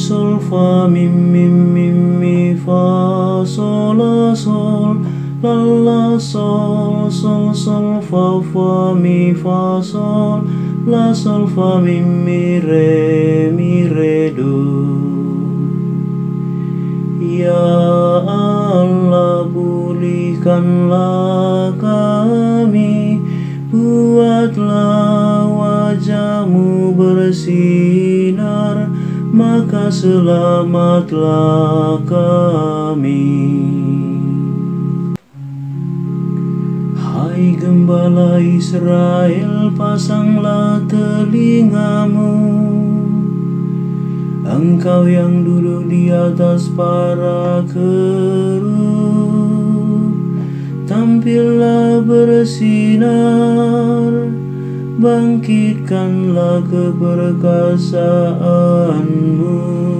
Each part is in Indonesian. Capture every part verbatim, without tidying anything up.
sol fa mi mi mi mi fa sol la sol la la sol sol sol fa fa mi fa sol la sol fa mi mi re mi re do. Ya Allah, pulihkanlah kami, buatlah wajah-Mu bersinar, maka selamatlah kami. Hai Gembala Israel, pasanglah telingamu, Engkau yang duduk di atas para kerub, tampillah bersinar, bangkitkanlah keperkasaan-Mu.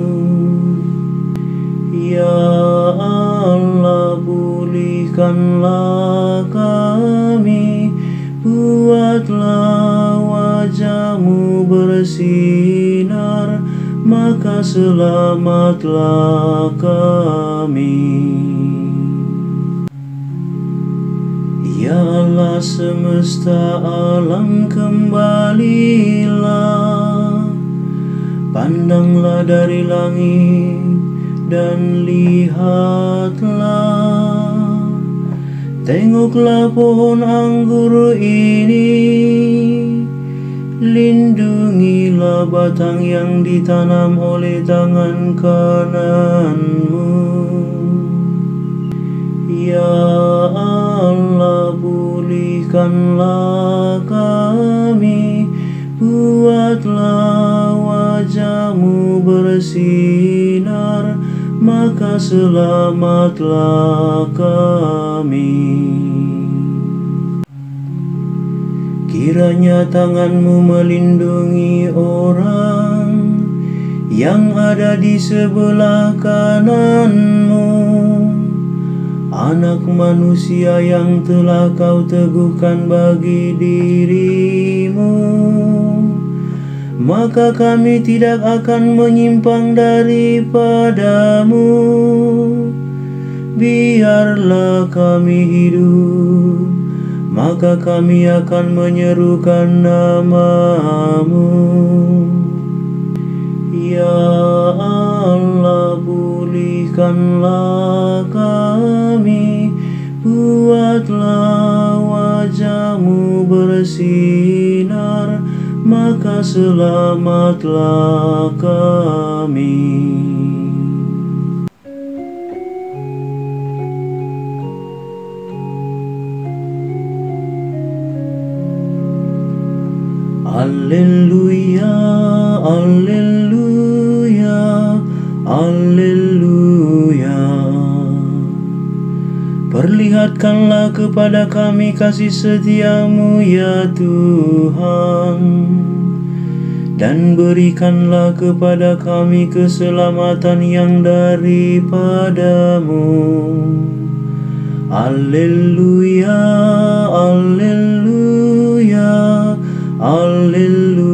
Ya Allah, pulihkanlah kami, buatlah wajah-Mu bersinar, maka selamatlah kami. Ya Allah, semesta alam kembalilah, pandanglah dari langit dan lihatlah, tengoklah pohon anggur ini, lindungilah batang yang ditanam oleh tangan kanan-Mu. Ya Allah, pulihkanlah kami, buatlah wajah-Mu bersinar, maka selamatlah kami. Kiranya tangan-Mu melindungi orang yang ada di sebelah kanan-Mu, anak manusia yang telah Kau teguhkan bagi diri-Mu, maka kami tidak akan menyimpang daripada-Mu. Biarlah kami hidup, maka kami akan menyerukan nama-Mu. Ya Allah, pulihkanlah kami, buatlah wajah-Mu bersinar, maka selamatlah kami. Alleluia, alleluia, alleluia. Perlihatkanlah kepada kami kasih setia-Mu ya Tuhan, dan berikanlah kepada kami keselamatan yang daripada-Mu. Alleluia, alleluia, alleluia.